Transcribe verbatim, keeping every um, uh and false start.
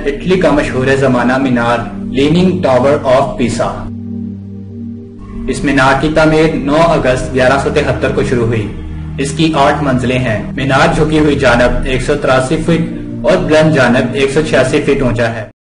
Italy का मशहूर जमाना मीनार लीनिंग टावर ऑफ पीसा। इस मीनार की तामीर नौ अगस्त ग्यारह सौ तिहत्तर को शुरू हुई। इसकी आठ मंजिलें हैं। मीनार झुकी हुई जानब एक सौ तिरासी फीट और बुलंद जानब एक सौ छियासी फीट ऊंचा है।